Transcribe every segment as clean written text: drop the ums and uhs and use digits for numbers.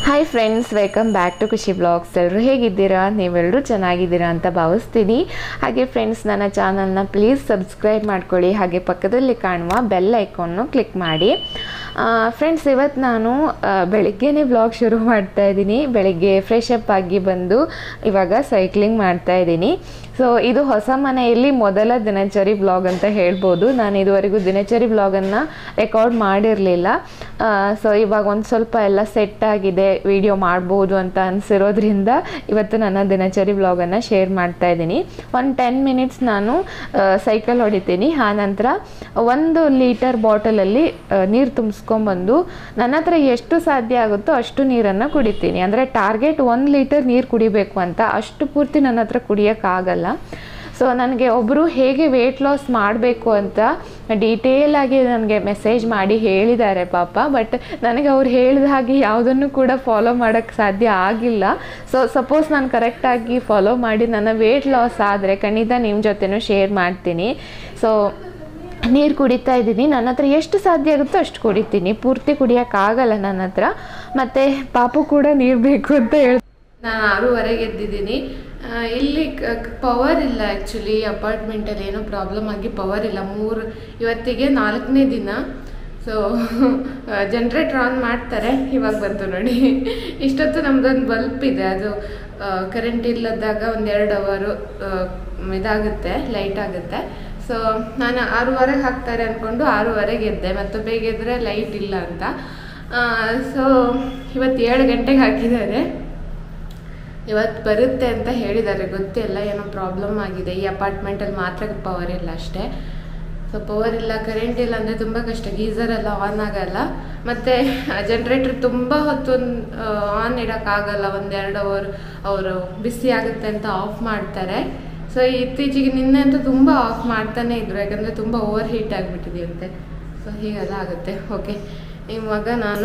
Hi friends, welcome back to Khushi vlogs. ಎಲ್ಲರೂ ಹೇಗಿದ್ದೀರಾ? ನೀವೆಲ್ಲರೂ ಚೆನ್ನಾಗಿದ್ದೀರಾ ಅಂತ ಭಾವಿಸ್ತೀನಿ. ಹಾಗೆ ಫ್ರೆಂಡ್ಸ್, ನನ್ನ ಚಾನಲ್ನ ಪ್ಲೀಸ್ ಸಬ್ಸ್ಕ್ರೈಬ್ ಮಾಡ್ಕೊಳ್ಳಿ. ಹಾಗೆ ಪಕ್ಕದಲ್ಲಿ ಕಾಣುವ ಬೆಲ್ ಐಕಾನ್ನು ಕ್ಲಿಕ್ ಮಾಡಿ. ಫ್ರೆಂಡ್ಸ್, ಇವತ್ತು ನಾನು ಬೆಳಗ್ಗೆನೇ ಬ್ಲಾಗ್ ಶುರು ಮಾಡ್ತಾ ಇದ್ದೀನಿ. ಬೆಳಗ್ಗೆ ಫ್ರೆಶ್ ಅಪ್ ಆಗಿ ಬಂದು ಇವಾಗ ಸೈಕ್ಲಿಂಗ್ ಮಾಡ್ತಾ ಇದ್ದೀನಿ. ಸೊ ಇದು ಹೊಸ ಮನೆಯಲ್ಲಿ ಮೊದಲ ದಿನಚರಿ ಬ್ಲಾಗ್ ಅಂತ ಹೇಳ್ಬೋದು. ನಾನು ಇದುವರೆಗೂ ದಿನಚರಿ ಬ್ಲಾಗನ್ನು ರೆಕಾರ್ಡ್ ಮಾಡಿರಲಿಲ್ಲ. ಸೊ ಇವಾಗ ಒಂದು ಸ್ವಲ್ಪ ಎಲ್ಲ ಸೆಟ್ ಆಗಿದೆ, ವಿಡಿಯೋ ಮಾಡ್ಬೋದು ಅಂತ ಅನಿಸಿರೋದ್ರಿಂದ ಇವತ್ತು ನನ್ನ ದಿನಚರಿ ಬ್ಲಾಗನ್ನು ಶೇರ್ ಮಾಡ್ತಾ ಇದ್ದೀನಿ. ಒಂದು 10 ಮಿನಿಟ್ಸ್ ನಾನು ಸೈಕಲ್ ಹೊಡಿತೀನಿ. ಆನಂತರ 1 ಲೀಟರ್ ಬಾಟಲಲ್ಲಿ ನೀರು ತುಂಬಿಸ್ಕೊಂಬಂದು ನನ್ನ ಹತ್ರ ಎಷ್ಟು ಸಾಧ್ಯ ಆಗುತ್ತೋ ಅಷ್ಟು ನೀರನ್ನು ಕುಡಿತೀನಿ. ಅಂದರೆ ಟಾರ್ಗೆಟ್ 1 ಲೀಟರ್ ನೀರು ಕುಡಿಬೇಕು ಅಂತ, ಅಷ್ಟು ಪೂರ್ತಿ ನನ್ನ ಹತ್ರ ಕುಡಿಯೋಕ್ಕಾಗಲ್ಲ. ಸೊ ನನಗೆ ಒಬ್ಬರು ಹೇಗೆ ವೆಯ್ಟ್ ಲಾಸ್ ಮಾಡಬೇಕು ಅಂತ ಡೀಟೇಲಾಗಿ ನನಗೆ ಮೆಸೇಜ್ ಮಾಡಿ ಹೇಳಿದ್ದಾರೆ ಪಾಪ. ಬಟ್ ನನಗೆ ಅವ್ರು ಹೇಳಿದ ಹಾಗೆ ಯಾವುದನ್ನು ಕೂಡ ಫಾಲೋ ಮಾಡೋಕ್ಕೆ ಸಾಧ್ಯ ಆಗಿಲ್ಲ. ಸೊ ಸಪೋಸ್ ನಾನು ಕರೆಕ್ಟಾಗಿ ಫಾಲೋ ಮಾಡಿ ನನ್ನ ವೆಯ್ಟ್ ಲಾಸ್ ಆದರೆ ಖಂಡಿತ ನಿಮ್ಮ ಜೊತೆನೂ ಶೇರ್ ಮಾಡ್ತೀನಿ. ಸೊ ನೀರು ಕುಡಿತಾ ಇದ್ದೀನಿ. ನನ್ನ ಹತ್ರ ಎಷ್ಟು ಸಾಧ್ಯ ಆಗುತ್ತೋ ಅಷ್ಟು ಕುಡಿತೀನಿ, ಪೂರ್ತಿ ಕುಡಿಯೋಕ್ಕಾಗಲ್ಲ ನನ್ನ ಹತ್ರ. ಮತ್ತು ಪಾಪು ಕೂಡ ನೀರು ಬೇಕು ಅಂತ ಹೇಳ್ತೀನಿ. ನಾನು 6:30ಗೆ ಎದ್ದಿದ್ದೀನಿ. ಇಲ್ಲಿ ಪವರ್ ಇಲ್ಲ ಆ್ಯಕ್ಚುಲಿ, ಅಪಾರ್ಟ್ಮೆಂಟಲ್ಲಿ ಏನೋ ಪ್ರಾಬ್ಲಮ್ ಆಗಿ ಪವರ್ ಇಲ್ಲ. ಇವತ್ತಿಗೆ 4ನೇ ದಿನ. ಸೊ ಜನ್ರೇಟರ್ ಆನ್ ಮಾಡ್ತಾರೆ, ಇವಾಗ ಬಂತು ನೋಡಿ. ಇಷ್ಟೊತ್ತು ನಮ್ಮದೊಂದು ಬಲ್ಪ್ ಇದೆ, ಅದು ಕರೆಂಟ್ ಇಲ್ಲದಾಗ 1-2 ಅವರು ಇದಾಗುತ್ತೆ, ಲೈಟ್ ಆಗುತ್ತೆ. ಸೊ ನಾನು 6:30ಗೆ ಹಾಕ್ತಾರೆ ಅಂದ್ಕೊಂಡು 6:30ಗೆ ಎದ್ದೆ, ಮತ್ತು ಬೇಗ ಎದ್ದರೆ ಲೈಟ್ ಇಲ್ಲ ಅಂತ. ಸೊ ಇವತ್ತು 7 ಗಂಟೆಗೆ ಹಾಕಿದ್ದಾರೆ. ಇವತ್ತು ಬರುತ್ತೆ ಅಂತ ಹೇಳಿದ್ದಾರೆ, ಗೊತ್ತಿಲ್ಲ, ಏನೋ ಪ್ರಾಬ್ಲಮ್ ಆಗಿದೆ. ಈ ಅಪಾರ್ಟ್ಮೆಂಟಲ್ಲಿ ಮಾತ್ರ ಪವರ್ ಇಲ್ಲ ಅಷ್ಟೇ. ಸೊ ಪವರ್ ಇಲ್ಲ, ಕರೆಂಟ್ ಇಲ್ಲ ಅಂದರೆ ತುಂಬ ಕಷ್ಟ. ಗೀಸರ್ ಎಲ್ಲ ಆನ್ ಆಗಲ್ಲ, ಮತ್ತು ಜನ್ರೇಟರ್ ತುಂಬ ಹೊತ್ತು ಆನ್ ಇಡೋಕ್ಕಾಗಲ್ಲ. 1-2 ಅವರು ಬಿಸಿ ಆಗುತ್ತೆ ಅಂತ ಆಫ್ ಮಾಡ್ತಾರೆ. ಸೊ ಇತ್ತೀಚೆಗೆ ನಿನ್ನೆ ಅಂತೂ ತುಂಬ ಆಫ್ ಮಾಡ್ತಾನೆ ಇದ್ರು, ಯಾಕಂದರೆ ತುಂಬ ಓವರ್ ಹೀಟ್ ಆಗಿಬಿಟ್ಟಿದೆಯಂತೆ. ಸೊ ಹೀಗೆಲ್ಲ ಆಗುತ್ತೆ. ಓಕೆ, ಇವಾಗ ನಾನು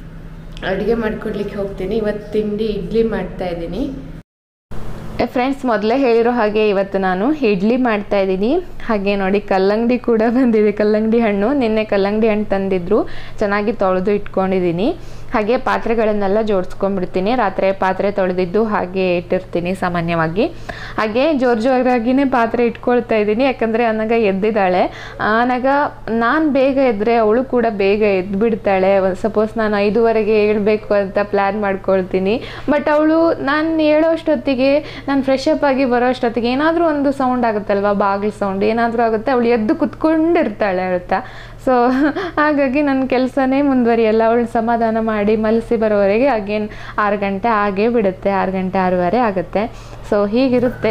ಅಡುಗೆ ಮಾಡ್ಕೊಡ್ಲಿಕ್ಕೆ ಹೋಗ್ತೀನಿ. ಇವತ್ತು ತಿಂಡಿ ಇಡ್ಲಿ ಮಾಡ್ತಾಯಿದ್ದೀನಿ. ಫ್ರೆಂಡ್ಸ್, ಮೊದಲೇ ಹೇಳಿರೋ ಹಾಗೆ ಇವತ್ತು ನಾನು ಇಡ್ಲಿ ಮಾಡ್ತಾಯಿದ್ದೀನಿ. ಹಾಗೆ ನೋಡಿ, ಕಲ್ಲಂಗಡಿ ಕೂಡ ಬಂದಿದೆ, ಕಲ್ಲಂಗಡಿ ಹಣ್ಣು. ನಿನ್ನೆ ಕಲ್ಲಂಗಡಿ ಹಣ್ಣು ತಂದಿದ್ರು, ಚೆನ್ನಾಗಿ ತೊಳೆದು ಇಟ್ಕೊಂಡಿದ್ದೀನಿ. ಹಾಗೆ ಪಾತ್ರೆಗಳನ್ನೆಲ್ಲ ಜೋಡಿಸ್ಕೊಂಡ್ಬಿಡ್ತೀನಿ. ರಾತ್ರಿ ಪಾತ್ರೆ ತೊಳೆದಿದ್ದು ಹಾಗೆ ಇಟ್ಟಿರ್ತೀನಿ ಸಾಮಾನ್ಯವಾಗಿ. ಹಾಗೆ ಜೋರಾಗಿಯೇ ಪಾತ್ರೆ ಇಟ್ಕೊಳ್ತಾ ಇದ್ದೀನಿ, ಯಾಕಂದರೆ ಅನ್ನಾಗ ಎದ್ದಿದ್ದಾಳೆ. ಆನಾಗ ನಾನು ಬೇಗ ಎದ್ದರೆ ಅವಳು ಕೂಡ ಬೇಗ ಎದ್ದುಬಿಡ್ತಾಳೆ. ಸಪೋಸ್ ನಾನು 5:30ಗೆ ಹೇಳ್ಬೇಕು ಅಂತ ಪ್ಲ್ಯಾನ್ ಮಾಡ್ಕೊಳ್ತೀನಿ. ಬಟ್ ಅವಳು ನಾನು ಹೇಳೋಷ್ಟೊತ್ತಿಗೆ, ನಾನು ಫ್ರೆಶ್ ಅಪ್ ಆಗಿ ಬರೋ ಅಷ್ಟೊತ್ತಿಗೆ ಏನಾದರೂ ಒಂದು ಸೌಂಡ್ ಆಗುತ್ತಲ್ವ, ಬಾಗಿಲು ಸೌಂಡ್ ಏನಾದರೂ ಆಗುತ್ತೆ, ಅವಳು ಎದ್ದು ಕುತ್ಕೊಂಡಿರ್ತಾಳೆ ಅಳ್ತಾ. ಸೊ ಹಾಗಾಗಿ ನನ್ನ ಕೆಲಸನೇ ಮುಂದುವರಿಯಲ್ಲ. ಅವಳು ಸಮಾಧಾನ ಮಾಡಿ ಮಲಸಿ ಬರೋವರೆಗೆ ಅಗೇನ್ 6 ಗಂಟೆ ಆಗೇ ಬಿಡುತ್ತೆ, 6 ಗಂಟೆ 6:30 ಆಗುತ್ತೆ. ಸೊ ಹೀಗಿರುತ್ತೆ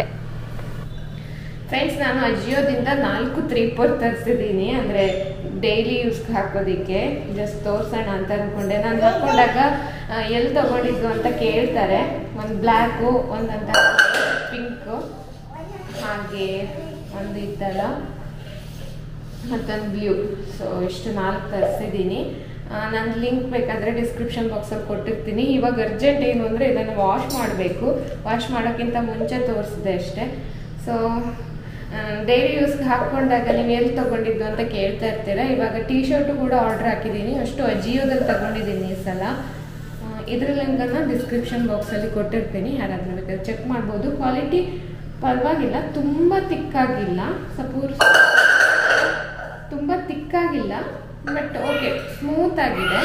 ಫ್ರೆಂಡ್ಸ್. ನಾನು ಅಜಿಯೋದಿಂದ 4 3/4 ತರಿಸಿದ್ದೀನಿ, ಅಂದರೆ ಡೈಲಿ ಯೂಸ್ಗೆ ಹಾಕೋದಕ್ಕೆ. ಜಸ್ಟ್ ತೋರಿಸೋಣ ಅಂತ ಅಂದ್ಕೊಂಡೆ. ನಾನು ಹಾಕ್ಕೊಂಡಾಗ ಎಲ್ಲಿ ತೊಗೊಂಡಿದ್ದು ಅಂತ ಕೇಳ್ತಾರೆ. ಒಂದು ಬ್ಲ್ಯಾಕು, ಒಂದಂತ ಪಿಂಕು, ಹಾಗೆ ಒಂದು ಇತ್ತಲ್ಲ, ಮತ್ತೊಂದು ಬ್ಲೂ. ಸೊ ಇಷ್ಟು 4 ತರಿಸಿದ್ದೀನಿ. ನಾನು ಲಿಂಕ್ ಬೇಕಾದರೆ ಡಿಸ್ಕ್ರಿಪ್ಷನ್ ಬಾಕ್ಸಲ್ಲಿ ಕೊಟ್ಟಿರ್ತೀನಿ. ಇವಾಗ ಅರ್ಜೆಂಟ್ ಏನು ಅಂದರೆ ಇದನ್ನು ವಾಶ್ ಮಾಡಬೇಕು. ವಾಶ್ ಮಾಡೋಕ್ಕಿಂತ ಮುಂಚೆ ತೋರಿಸಿದೆ ಅಷ್ಟೇ. ಸೊ ಡೈಲಿ ಯೂಸ್ಗೆ ಹಾಕ್ಕೊಂಡಾಗ ನೀವು ಎಲ್ಲಿ ತೊಗೊಂಡಿದ್ದು ಅಂತ ಕೇಳ್ತಾ ಇರ್ತೀರ. ಇವಾಗ ಟೀ ಶರ್ಟು ಕೂಡ ಆರ್ಡ್ರ್ ಹಾಕಿದ್ದೀನಿ, ಅಷ್ಟು ಅಜಿಯೋದಲ್ಲಿ ತಗೊಂಡಿದ್ದೀನಿ ಈ ಸಲ. ಇದ್ರ ಲಿಂಕನ್ನು ಡಿಸ್ಕ್ರಿಪ್ಷನ್ ಬಾಕ್ಸಲ್ಲಿ ಕೊಟ್ಟಿರ್ತೀನಿ, ಯಾರಾದರೂ ಬೇಕಾದ್ರೆ ಚೆಕ್ ಮಾಡ್ಬೋದು. ಕ್ವಾಲಿಟಿ ಪರವಾಗಿಲ್ಲ, ತುಂಬ ತಿಕ್ಕಾಗಿಲ್ಲ, ಸಪೋಸ್ ತುಂಬ ತಿಕ್ಕಾಗಿಲ್ಲ, ಬಟ್ ಓಕೆ, ಸ್ಮೂತ್ ಆಗಿದೆ.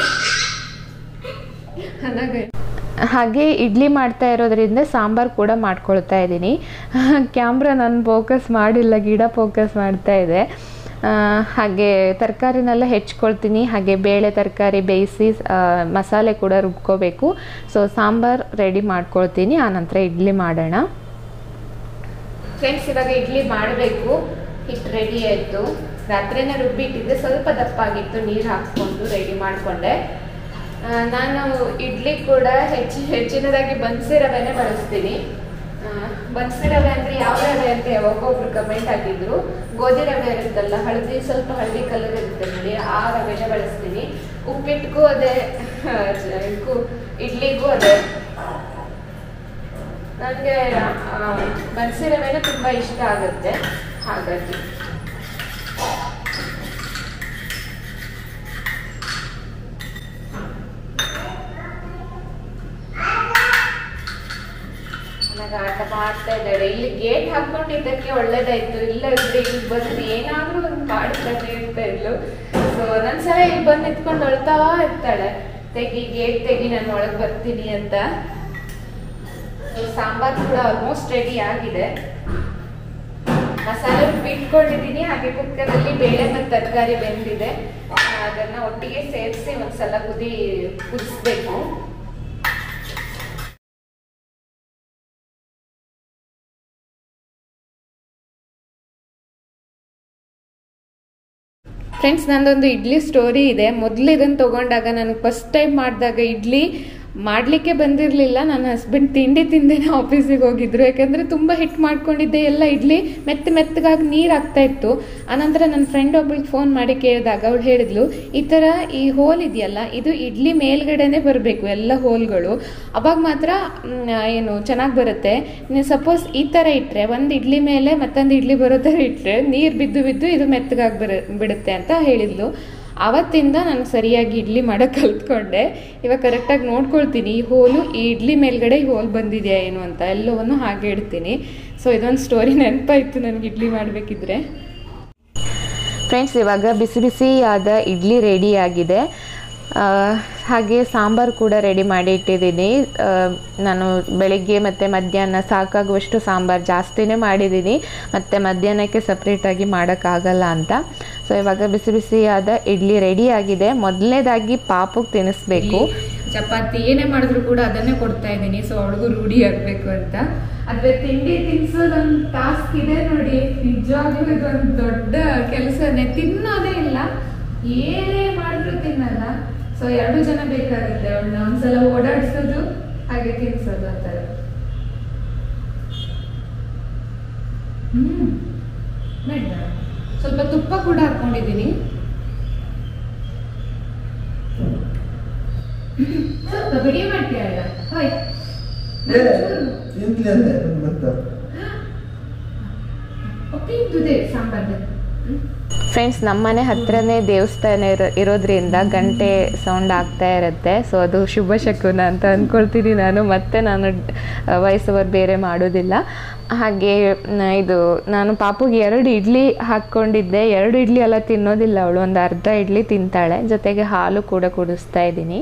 ಹಾಗೆ ಇಡ್ಲಿ ಮಾಡ್ತಾ ಇರೋದ್ರಿಂದ ಸಾಂಬಾರು ಕೂಡ ಮಾಡ್ಕೊಳ್ತಾ ಇದ್ದೀನಿ. ಕ್ಯಾಮ್ರಾ ನಾನು ಫೋಕಸ್ ಮಾಡಿಲ್ಲ, ಗಿಡ ಫೋಕಸ್ ಮಾಡ್ತಾ ಇದೆ. ಹಾಗೆ ತರಕಾರಿನೆಲ್ಲ ಹೆಚ್ಕೊಳ್ತೀನಿ. ಹಾಗೆ ಬೇಳೆ ತರಕಾರಿ ಬೇಯಿಸಿ ಮಸಾಲೆ ಕೂಡ ರುಬ್ಕೋಬೇಕು. ಸೊ ಸಾಂಬಾರು ರೆಡಿ ಮಾಡ್ಕೊಳ್ತೀನಿ, ಆನಂತರ ಇಡ್ಲಿ ಮಾಡೋಣ. ಫ್ರೆಂಡ್ಸ್, ಇವಾಗ ಇಡ್ಲಿ ಮಾಡಬೇಕು. ಹಿಟ್ಟು ರೆಡಿ ಆಯಿತು, ರಾತ್ರಿನೇ ರುಬ್ಬಿಟ್ಟಿದ್ದೆ, ಸ್ವಲ್ಪ ದಪ್ಪಾಗಿತ್ತು, ನೀರು ಹಾಕ್ಕೊಂಡು ರೆಡಿ ಮಾಡಿಕೊಂಡೆ. ನಾನು ಇಡ್ಲಿ ಕೂಡ ಹೆಚ್ಚಿನದಾಗಿ ಬನ್ಸಿ ರವೆನೇ ಬಳಸ್ತೀನಿ. ಬನ್ಸಿ ರವೆ ಅಂದರೆ ಯಾವ ರವೆ ಅಂತ ಯಾವಾಗೊಬ್ರು ಕಮೆಂಟ್ ಹಾಕಿದ್ರು. ಗೋಧಿ ರವೆ ಇರುತ್ತಲ್ಲ, ಸ್ವಲ್ಪ ಹಳದಿ ಕಲರ್ ಇರುತ್ತೆ ನೋಡಿ, ಆ ರವೆನೇ ಬಳಸ್ತೀನಿ. ಉಪ್ಪಿಟ್ಟಿಗೂ ಅದೇ, ಇಡ್ಲಿಗೂ ಅದೇ. ನನಗೆ ಬನ್ಸಿ ರವೆನೇ ತುಂಬ ಇಷ್ಟ ಆಗುತ್ತೆ, ಹಾಗಾಗಿ. ಆಟ ಮಾಡ್ತಾ ಇದ್ದಾಳೆ. ಇಲ್ಲಿ ಗೇಟ್ ಹಾಕೊಂಡಿದ್ದಕ್ಕೆ ಒಳ್ಳೇದಾಯ್ತು, ಇಲ್ಲದ್ರೆ ಇಲ್ಲಿ ಬಂದು ಏನಾದ್ರೂ ಒಂದು ಕಾಡ್ತಾನೆ ಇರ್ತಾ ಇದ್ಲು. ಸೊ ಒಂದೊಂದ್ಸಲ ಇಲ್ಲಿ ಬಂದು ನಿಂತ್ಕೊಂಡು ಅಳ್ತಾ ಇರ್ತಾಳೆ, ತೆಗಿ ಗೇಟ್ ತೆಗಿ, ನಾನು ಒಳಗೆ ಬರ್ತೀನಿ ಅಂತ. ಸಾಂಬಾರ್ ಕೂಡ ಆಲ್ಮೋಸ್ಟ್ ರೆಡಿ ಆಗಿದೆ. ಮಸಾಲೆ ಇಟ್ಕೊಂಡಿದ್ದೀನಿ, ಹಾಗೆ ಕುಕ್ಕರಲ್ಲಿ ಬೇಳೆ ಮತ್ತು ತರಕಾರಿ ಬೆಂದಿದೆ. ಅದನ್ನ ಒಟ್ಟಿಗೆ ಸೇರಿಸಿ ಒಂದ್ಸಲ ಕುದಿಸ್ಬೇಕು. ಫ್ರೆಂಡ್ಸ್, ನಂದೊಂದು ಇಡ್ಲಿ ಸ್ಟೋರಿ ಇದೆ. ಮೊದಲು ಇದನ್ನು ತೊಗೊಂಡಾಗ ನನಗೆ ಫಸ್ಟ್ ಟೈಮ್ ಮಾಡಿದಾಗ ಇಡ್ಲಿ ಮಾಡಲಿಕ್ಕೆ ಬಂದಿರಲಿಲ್ಲ. ನನ್ನ ಹಸ್ಬೆಂಡ್ ತಿಂಡಿ ತಿಂದೇನೆ ಆಫೀಸಿಗೆ ಹೋಗಿದ್ರು, ಯಾಕಂದರೆ ತುಂಬ ಹಿಟ್ಟು ಮಾಡ್ಕೊಂಡಿದ್ದೆ. ಎಲ್ಲ ಇಡ್ಲಿ ಮೆತ್ತಗಾಗಿ ನೀರು ಆಗ್ತಾ ಇತ್ತು. ಆನಂತರ ನನ್ನ ಫ್ರೆಂಡ್ ಒಬ್ಳಿಗೆ ಫೋನ್ ಮಾಡಿ ಕೇಳಿದಾಗ ಅವಳು ಹೇಳಿದ್ಲು, ಈ ಥರ ಈ ಹೋಲ್ ಇದೆಯಲ್ಲ, ಇದು ಇಡ್ಲಿ ಮೇಲ್ಗಡೆನೆ ಬರಬೇಕು ಎಲ್ಲ ಹೋಲ್ಗಳು, ಅವಾಗ ಮಾತ್ರ ಏನು ಚೆನ್ನಾಗಿ ಬರುತ್ತೆ. ನೀವು ಸಪೋಸ್ ಈ ಥರ ಇಟ್ಟರೆ ಒಂದು ಇಡ್ಲಿ ಮೇಲೆ ಮತ್ತೊಂದು ಇಡ್ಲಿ ಬರೋ ಥರ ಇಟ್ಟರೆ ನೀರು ಬಿದ್ದು ಇದು ಮೆತ್ತಗಾಗಿ ಬಿಡುತ್ತೆ ಅಂತ ಹೇಳಿದ್ಲು. ಆವತ್ತಿಂದ ನಾನು ಸರಿಯಾಗಿ ಇಡ್ಲಿ ಮಾಡೋಕ್ಕೆ ಕಲ್ತ್ಕೊಂಡೆ. ಇವಾಗ ಕರೆಕ್ಟಾಗಿ ನೋಡ್ಕೊಳ್ತೀನಿ ಈ ಹೋಲು, ಈ ಇಡ್ಲಿ ಮೇಲ್ಗಡೆ ಈ ಹೋಲ್ ಬಂದಿದೆಯಾ ಏನು ಅಂತ ಎಲ್ಲವನ್ನು ಹಾಗೆ ಇಡ್ತೀನಿ. ಸೊ ಇದೊಂದು ಸ್ಟೋರಿ ನೆನಪಾಯಿತು ನನಗೆ ಇಡ್ಲಿ ಮಾಡಬೇಕಿದ್ರೆ. ಫ್ರೆಂಡ್ಸ್, ಇವಾಗ ಬಿಸಿ ಬಿಸಿ ಆದ ಇಡ್ಲಿ ರೆಡಿ ಆಗಿದೆ. ಹಾಗೆ ಸಾಂಬಾರು ಕೂಡ ರೆಡಿ ಮಾಡಿ ಇಟ್ಟಿದ್ದೀನಿ. ನಾನು ಬೆಳಿಗ್ಗೆ ಮತ್ತು ಮಧ್ಯಾಹ್ನ ಸಾಕಾಗುವಷ್ಟು ಸಾಂಬಾರು ಜಾಸ್ತಿನೇ ಮಾಡಿದ್ದೀನಿ, ಮತ್ತು ಮಧ್ಯಾಹ್ನಕ್ಕೆ ಸಪ್ರೇಟಾಗಿ ಮಾಡೋಕ್ಕಾಗಲ್ಲ ಅಂತ. ಸೊ ಇವಾಗ ಬಿಸಿ ಬಿಸಿಯಾದ ಇಡ್ಲಿ ರೆಡಿ ಆಗಿದೆ. ಮೊದಲನೇದಾಗಿ ಪಾಪುಗೆ ತಿನ್ನಿಸ್ಬೇಕು. ಚಪಾತಿ ಏನೇ ಮಾಡಿದ್ರು ಕೂಡ ಅದನ್ನೇ ಕೊಡ್ತಾ ಇದ್ದೀನಿ, ಸೊ ಅವಳಿಗೂ ರೂಢಿ ಆಗಬೇಕು ಅಂತ. ಅದ್ರ ತಿಂಡಿ ತಿನ್ಸೋದೊಂದು ಟಾಸ್ಕ್ ಇದೆ ನೋಡಿ, ನಿಜವಾಗ್ಲೂ ಇದೊಂದು ದೊಡ್ಡ ಕೆಲಸನೇ. ತಿನ್ನೋದೇ ಇಲ್ಲ, ಏನೇ ಮಾಡಿದ್ರು ತಿನ್ನಲ್ಲ. ಸೊ 2 ಜನ ಬೇಕಾಗುತ್ತೆ ಅವಳನ್ನ ಒಂದ್ಸಲ ಓಡಾಡ್ಸೋದು ಹಾಗೆ ತಿನ್ಸೋದು ಆ ಥರ. ಸ್ವಲ್ಪ ತುಪ್ಪ ಕೂಡ ಹಾಕೊಂಡಿದ್ದೀನಿ. ಸ್ವಲ್ಪ ವಿಡಿಯೋ ಮಾಡ್ತೀಯ ಸಾಂಬಾರ್. ಫ್ರೆಂಡ್ಸ್, ನಮ್ಮನೆ ಹತ್ರನೇ ದೇವಸ್ಥಾನ ಇರೋದ್ರಿಂದ ಗಂಟೆ ಸೌಂಡ್ ಆಗ್ತಾ ಇರುತ್ತೆ. ಸೊ ಅದು ಶುಭ ಶಕುನ ಅಂತ ಅಂದ್ಕೊಳ್ತೀನಿ ನಾನು. ಮತ್ತೆ ನಾನು ವಾಯ್ಸ್ ಓವರ್ ಬೇರೆ ಮಾಡೋದಿಲ್ಲ. ಹಾಗೆ ಇದು ನಾನು ಪಾಪುಗೆ 2 ಇಡ್ಲಿ ಹಾಕ್ಕೊಂಡಿದ್ದೆ. 2 ಇಡ್ಲಿ ಎಲ್ಲ ತಿನ್ನೋದಿಲ್ಲ ಅವಳು, ಒಂದು ಅರ್ಧ ಇಡ್ಲಿ ತಿಂತಾಳೆ. ಜೊತೆಗೆ ಹಾಲು ಕೂಡ ಕುಡಿಸ್ತಾ ಇದ್ದೀನಿ.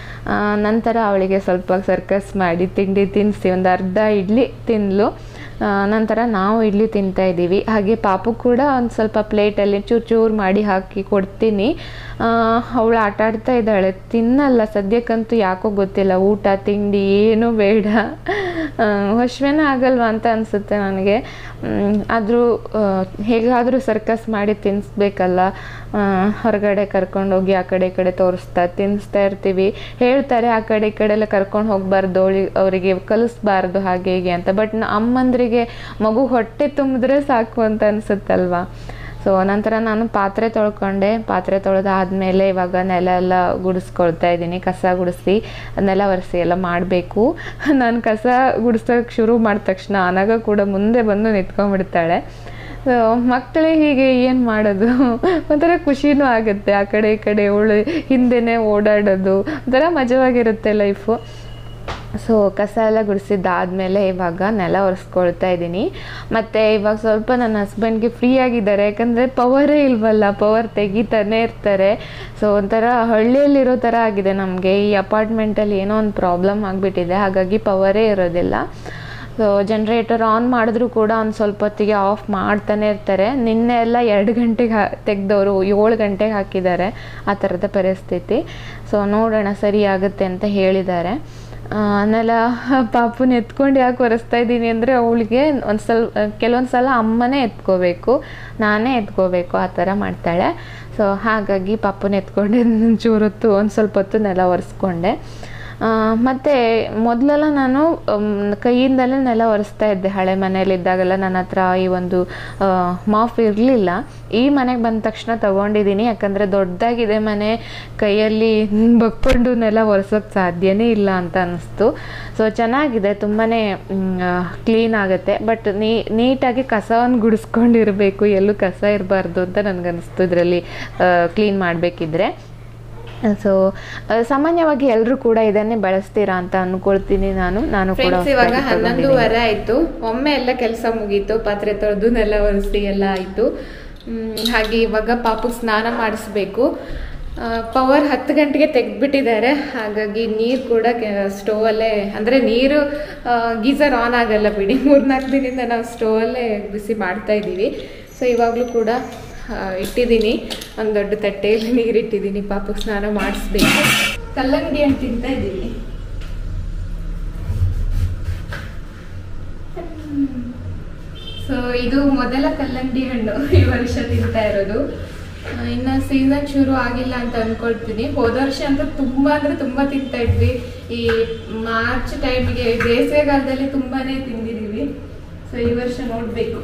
ನಂತರ ಅವಳಿಗೆ ಸ್ವಲ್ಪ ಸರ್ಕಸ್ ಮಾಡಿ ತಿಂಡಿ ತಿನ್ನಿಸಿ ಒಂದು ಅರ್ಧ ಇಡ್ಲಿ ತಿನ್ನಲು. ನಂತರ ನಾವು ಇಡ್ಲಿ ತಿಂತಾಯಿದ್ದೀವಿ. ಹಾಗೆ ಪಾಪು ಕೂಡ ಒಂದು ಸ್ವಲ್ಪ ಪ್ಲೇಟಲ್ಲಿ ಚೂರು ಮಾಡಿ ಹಾಕಿ ಕೊಡ್ತೀನಿ. ಅವಳು ಆಟ ಆಡ್ತಾ ಇದ್ದಾಳೆ, ತಿನ್ನಲ್ಲ ಸದ್ಯಕ್ಕಂತೂ, ಯಾಕೋ ಗೊತ್ತಿಲ್ಲ. ಊಟ ತಿಂಡಿ ಏನೂ ಬೇಡ, ಹಶ್ವೇನ ಆಗಲ್ವಾ ಅಂತ ಅನಿಸುತ್ತೆ ನನಗೆ. ಆದರೂ ಹೇಗಾದರೂ ಸರ್ಕಸ್ ಮಾಡಿ ತಿನ್ನಿಸ್ಬೇಕಲ್ಲ. ಹೊರಗಡೆ ಕರ್ಕೊಂಡೋಗಿ ಆ ಕಡೆ ಈ ಕಡೆ ತಿನ್ನಿಸ್ತಾ ಇರ್ತೀವಿ. ಹೇಳ್ತಾರೆ ಆ ಕಡೆ ಈ ಕಡೆ ಎಲ್ಲ ಕರ್ಕೊಂಡು ಹೋಗಬಾರ್ದು, ಅವರಿಗೆ ಕಲಿಸ್ಬಾರ್ದು ಹಾಗೆ ಹೀಗೆ ಅಂತ. ಬಟ್ ಅಮ್ಮಂದ್ರಿಗೆ ಮಗು ಹೊಟ್ಟೆ ತುಂಬಿದ್ರೆ ಸಾಕು ಅಂತ ಅನಿಸುತ್ತಲ್ವಾ. ಸೊ ನಂತರ ನಾನು ಪಾತ್ರೆ ತೊಳ್ಕೊಂಡೆ. ಪಾತ್ರೆ ತೊಳೆದಾದ್ಮೇಲೆ ಇವಾಗ ನೆಲ ಎಲ್ಲ ಗುಡಿಸ್ಕೊಳ್ತಾ ಇದ್ದೀನಿ. ಕಸ ಗುಡಿಸಿ ನೆಲ ಒರೆಸಿ ಎಲ್ಲ ಮಾಡಬೇಕು. ನಾನು ಕಸ ಗುಡಿಸೋಕೆ ಶುರು ಮಾಡಿದ ತಕ್ಷಣ ಅನಗ ಕೂಡ ಮುಂದೆ ಬಂದು ನಿಂತ್ಕೊಂಡ್ಬಿಡ್ತಾಳೆ. ಸೊ ಮಕ್ಕಳೇ ಹೀಗೆ, ಏನು ಮಾಡೋದು, ಒಂಥರ ಖುಷಿನೂ ಆಗುತ್ತೆ. ಆ ಕಡೆ ಈ ಕಡೆ ಅವಳು ಹಿಂದೆನೇ ಓಡಾಡೋದು ಒಂಥರ ಮಜವಾಗಿರುತ್ತೆ ಲೈಫು. ಸೊ ಕಸ ಎಲ್ಲ ಗುಡಿಸಿದ್ದಾದಮೇಲೆ ಇವಾಗ ನೆಲ ಒರೆಸ್ಕೊಳ್ತಾ ಇದ್ದೀನಿ. ಮತ್ತು ಇವಾಗ ಸ್ವಲ್ಪ ನನ್ನ ಹಸ್ಬೆಂಡ್ಗೆ ಫ್ರೀ ಆಗಿದ್ದಾರೆ, ಯಾಕಂದರೆ ಪವರೇ ಇಲ್ವಲ್ಲ, ಪವರ್ ತೆಗಿತಾನೆ ಇರ್ತಾರೆ. ಸೊ ಒಂಥರ ಹಳ್ಳಿಯಲ್ಲಿರೋ ಥರ ಆಗಿದೆ ನಮಗೆ. ಈ ಅಪಾರ್ಟ್ಮೆಂಟಲ್ಲಿ ಏನೋ ಒಂದು ಪ್ರಾಬ್ಲಮ್ ಆಗಿಬಿಟ್ಟಿದೆ, ಹಾಗಾಗಿ ಪವರೇ ಇರೋದಿಲ್ಲ. ಸೊ ಜನ್ರೇಟರ್ ಆನ್ ಮಾಡಿದ್ರೂ ಕೂಡ ಒಂದು ಸ್ವಲ್ಪ ಹೊತ್ತಿಗೆ ಆಫ್ ಮಾಡ್ತಾನೆ ಇರ್ತಾರೆ. ನಿನ್ನೆ ಎಲ್ಲ 2 ಗಂಟೆಗೆ ತೆಗೆದವರು 7 ಗಂಟೆಗೆ ಹಾಕಿದ್ದಾರೆ, ಆ ಥರದ ಪರಿಸ್ಥಿತಿ. ಸೊ ನೋಡೋಣ ಸರಿ ಆಗುತ್ತೆ ಅಂತ ಹೇಳಿದ್ದಾರೆ. ಆಮೇಲೆ ಪಾಪುನ ಎತ್ಕೊಂಡು ಯಾಕೆ ಒರೆಸ್ತಾ ಇದ್ದೀನಿ ಅಂದರೆ ಅವಳಿಗೆ ಕೆಲವೊಂದು ಸಲ ಅಮ್ಮನೇ ಎತ್ಕೋಬೇಕು, ನಾನೇ ಎತ್ಕೋಬೇಕು, ಆ ಥರ ಮಾಡ್ತಾಳೆ. ಸೊ ಹಾಗಾಗಿ ಪಾಪುನ ಎತ್ಕೊಂಡೆ ಚೂರೊತ್ತು ಒಂದು ಸ್ವಲ್ಪ ಹೊತ್ತು ನೆಲ ಒರೆಸ್ಕೊಂಡೆ. ಮತ್ತು ಮೊದಲೆಲ್ಲ ನಾನು ಕೈಯಿಂದಲೇ ನೆಲ ಒರೆಸ್ತಾ ಇದ್ದೆ. ಹಳೆ ಮನೆಯಲ್ಲಿದ್ದಾಗೆಲ್ಲ ನನ್ನ ಹತ್ರ ಈ ಒಂದು ಮಾಫ್ ಇರಲಿಲ್ಲ. ಈ ಮನೆಗೆ ಬಂದ ತಕ್ಷಣ ತೊಗೊಂಡಿದ್ದೀನಿ, ಯಾಕಂದರೆ ದೊಡ್ಡದಾಗಿದೆ ಮನೆ, ಕೈಯಲ್ಲಿ ಬಕ್ಕೊಂಡು ನೆಲ ಒರೆಸೋಕ್ಕೆ ಸಾಧ್ಯನೇ ಇಲ್ಲ ಅಂತ ಅನ್ನಿಸ್ತು. ಸೊ ಚೆನ್ನಾಗಿದೆ, ತುಂಬಾ ಕ್ಲೀನ್ ಆಗುತ್ತೆ. ಬಟ್ ನೀಟಾಗಿ ಕಸವನ್ನು ಗುಡಿಸ್ಕೊಂಡಿರಬೇಕು, ಎಲ್ಲೂ ಕಸ ಇರಬಾರ್ದು ಅಂತ ನನಗನ್ನಿಸ್ತು ಇದರಲ್ಲಿ ಕ್ಲೀನ್ ಮಾಡಬೇಕಿದ್ರೆ. ಸೊ ಸಾಮಾನ್ಯವಾಗಿ ಎಲ್ಲರೂ ಕೂಡ ಇದನ್ನೇ ಬಳಸ್ತೀರಾ ಅಂತ ಅಂದ್ಕೊಳ್ತೀನಿ ನಾನು ಕೂಡ. ಇವಾಗ 11:30 ಆಯಿತು. ಒಮ್ಮೆ ಎಲ್ಲ ಕೆಲಸ ಮುಗೀತು, ಪಾತ್ರೆ ತೊಳೆದು ನೆಲ ಒರೆಸಿ ಎಲ್ಲ ಆಯಿತು. ಹಾಗೆ ಇವಾಗ ಪಾಪು ಸ್ನಾನ ಮಾಡಿಸ್ಬೇಕು. ಪವರ್ 10 ಗಂಟೆಗೆ ತೆಗೆದ್ಬಿಟ್ಟಿದ್ದಾರೆ. ಹಾಗಾಗಿ ನೀರು ಕೂಡ ಸ್ಟೋವಲ್ಲೇ, ಅಂದರೆ ನೀರು ಗೀಸರ್ ಆನ್ ಆಗಲ್ಲ ಬಿಡಿ, 3-4 ದಿನದಿಂದ ನಾವು ಸ್ಟೋವಲ್ಲೇ ಬಿಸಿ ಮಾಡ್ತಾ ಇದ್ದೀವಿ. ಸೊ ಇವಾಗಲೂ ಕೂಡ ಇಟ್ಟಿದ್ದೀನಿ, ಒಂದು ದೊಡ್ಡ ತಟ್ಟೆಯಲ್ಲಿ ನೀರು ಇಟ್ಟಿದ್ದೀನಿ, ಪಾಪು ಸ್ನಾನ ಮಾಡಿಸ್ಬೇಕು. ಕಲ್ಲಂಗಡಿ ಹಣ್ಣು ತಿಂತಾ ಇದ್ದೀನಿ. ಸೊ ಇದು ಮೊದಲ ಕಲ್ಲಂಗಡಿ ಹಣ್ಣು ಈ ವರ್ಷ ತಿಂತಾ ಇರೋದು. ಇನ್ನು ಸೀಸನ್ ಶುರು ಆಗಿಲ್ಲ ಅಂತ ಅನ್ಕೊಳ್ತೀನಿ. ಹೋದ ವರ್ಷ ಅಂತೂ ತುಂಬ ಅಂದರೆ ತುಂಬ ತಿಂತಾ ಇದ್ವಿ. ಈ ಮಾರ್ಚ್ ಟೈಮಿಗೆ ಬೇಸಿಗೆಗಾಲದಲ್ಲಿ ತುಂಬಾನೇ ತಿಂದಿದ್ದೀವಿ. ಸೊ ಈ ವರ್ಷ ನೋಡಬೇಕು.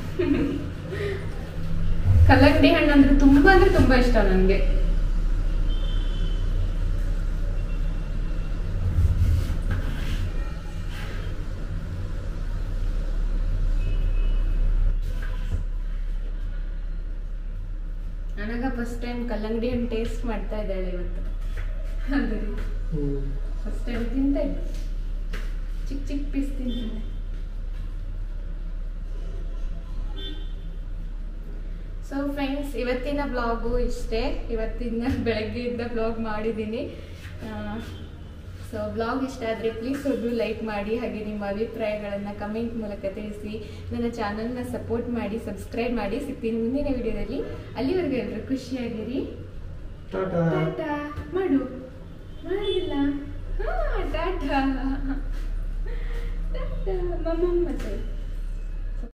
ಕಲ್ಲಂಗಡಿ ಹಣ್ಣು ಅಂದರೆ ತುಂಬ ಇಷ್ಟ ನನಗೆ. ನನಗ ಫಸ್ಟ್ ಟೈಮ್ ಕಲ್ಲಂಗಡಿ ಹಣ್ಣು ಟೇಸ್ಟ್ ಮಾಡ್ತಾ ಇದ್ದಾಳೆ ಇವತ್ತು. ಫಸ್ಟ್ ಟೈಮ್ ತಿಂತಾ ಇದ್ದೆ, ಚಿಕ್ಕ ಪೀಸ್ ತಿಂತಿದ್ದೆ. ಸೊ ಫ್ರೆಂಡ್ಸ್, ಇವತ್ತಿನ ಬ್ಲಾಗು ಇಷ್ಟೇ. ಇವತ್ತಿನ ಬೆಳಗ್ಗೆಯಿಂದ ಬ್ಲಾಗ್ ಮಾಡಿದ್ದೀನಿ. ಸೊ ಬ್ಲಾಗ್ ಇಷ್ಟ ಆದರೆ ಪ್ಲೀಸ್ ಒಂದು ಲೈಕ್ ಮಾಡಿ, ಹಾಗೆ ನಿಮ್ಮ ಅಭಿಪ್ರಾಯಗಳನ್ನು ಕಮೆಂಟ್ ಮೂಲಕ ತಿಳಿಸಿ. ನನ್ನ ಚಾನಲ್ನ ಸಪೋರ್ಟ್ ಮಾಡಿ, ಸಬ್ಸ್ಕ್ರೈಬ್ ಮಾಡಿ. ಸಿಗ್ತೀನಿ ಮುಂದಿನ ವಿಡಿಯೋದಲ್ಲಿ. ಅಲ್ಲಿವರೆಗೂ ಎಲ್ಲರೂ ಖುಷಿಯಾಗಿರಿ. ಟಾಟಾ ಮಾಡು, ಮಾಡಿಲ್ಲ. ಟಾಟಾ ಟಾಟಾ ಮಮ್ಮ ಮತ್ತೆ